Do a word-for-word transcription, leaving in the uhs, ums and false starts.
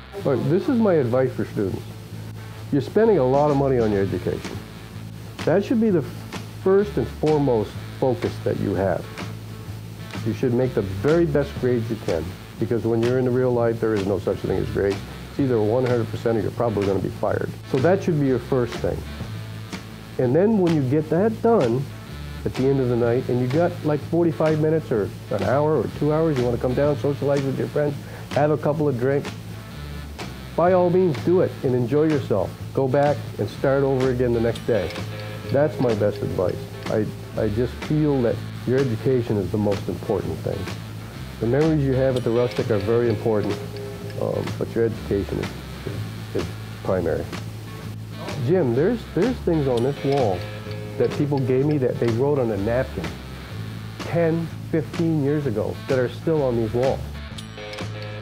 Look, this is my advice for students. You're spending a lot of money on your education. That should be the first and foremost focus that you have. You should make the very best grades you can, because when you're in the real life, there is no such thing as grades. It's either one hundred percent or you're probably going to be fired. So that should be your first thing. And then when you get that done at the end of the night, and you got like forty-five minutes or an hour or two hours, you want to come down, socialize with your friends, have a couple of drinks, by all means do it and enjoy yourself. Go back and start over again the next day. That's my best advice. I, I just feel that your education is the most important thing. The memories you have at the Rustic are very important, um, but your education is, is, is primary. Jim, there's, there's things on this wall that people gave me that they wrote on a napkin ten, fifteen years ago that are still on these walls.